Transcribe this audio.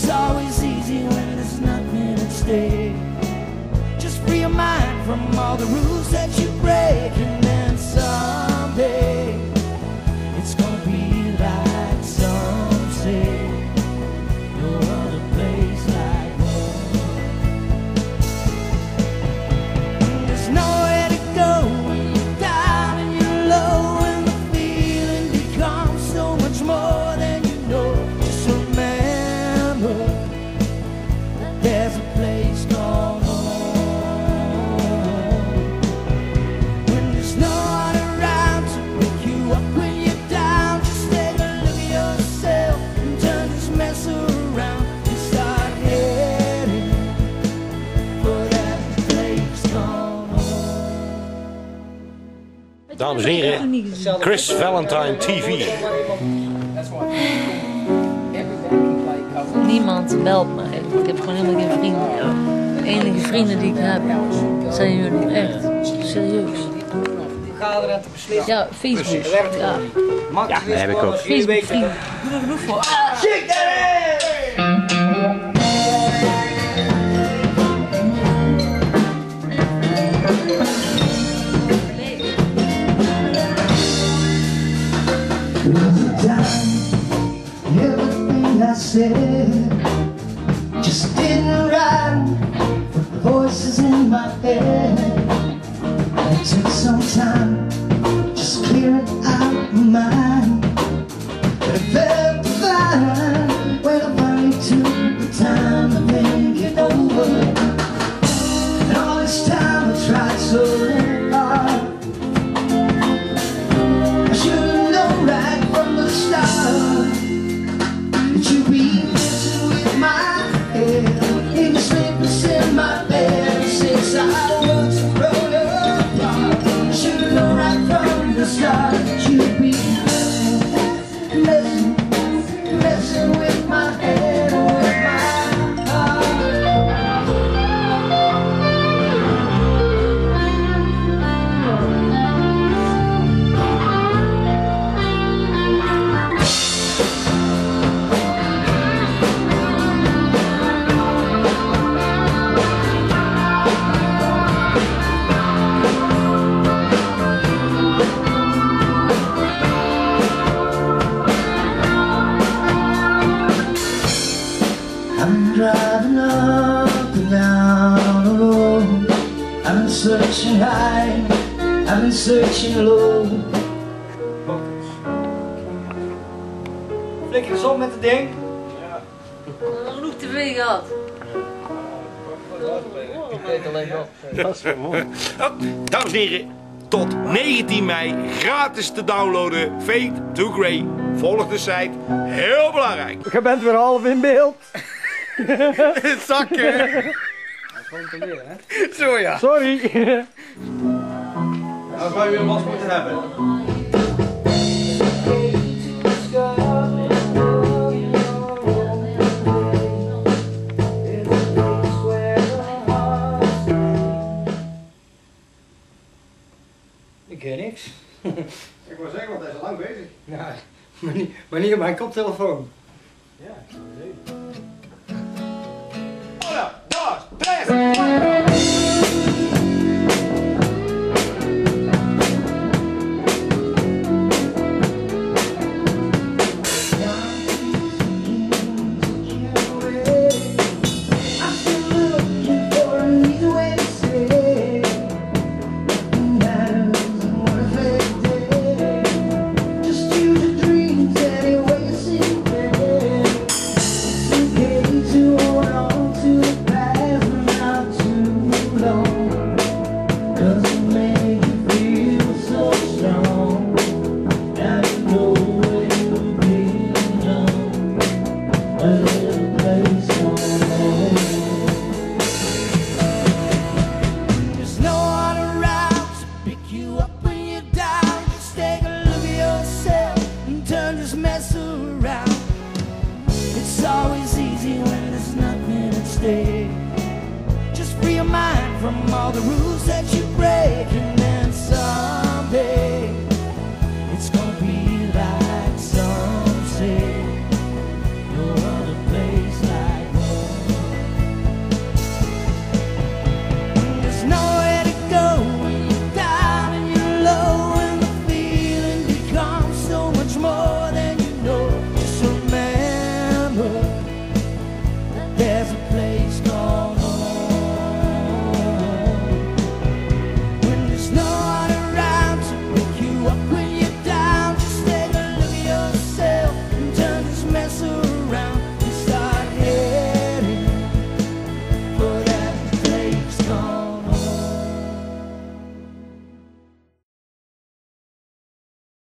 It's always easy when there's nothing at stake. Just free your mind from all the rules that you break, and then someday it's gonna be like some say, no other place like home. There's nowhere to go when you're down and you're low, and the feeling becomes so much more than you know. Just remember that there's a place called home. When there's no one around to pick you up when you're down, just take a look at yourself and turn this mess around and start heading for that place called home. Dames en heren, Chris Valentine TV. Niemand belt mij. Ik heb gewoon helemaal geen vrienden. De enige vrienden die ik heb zijn jullie. Echt. Serieus. Ja, Facebook. Ja, Ja, dat heb ik ook. Facebook vrienden. Doe er genoeg voor. Everything I said just didn't rhyme with the voices in my head. It took some time just clearing out my mind, but it felt fine when I finally took the time to think it over. And all this time I tried so hard. I should've known right from the start that you'd be messing with my head, even sleepless in my bed since I was grown apart. I should've known right from the start that you'd be messing with my head or with my heart. I'm driving up and down the road. I've been searching high, I've been searching low. Flikker eens op met het ding. genoeg tv gehad. Ik weet alleen nog. Dat is wel mooi. Dames en heren, tot 19 mei gratis te downloaden. Fade to Grey. Volg de site. Heel belangrijk. Je bent weer half in beeld. Zakken. Gewoon te leren, hè? Zo ja. Sorry. Dat zou je weer last moeten hebben. Ik ken niks. Ik wou zeggen, want hij is al lang bezig. Ja, maar niet op mijn koptelefoon. Ja, Just free your mind from all the rules that you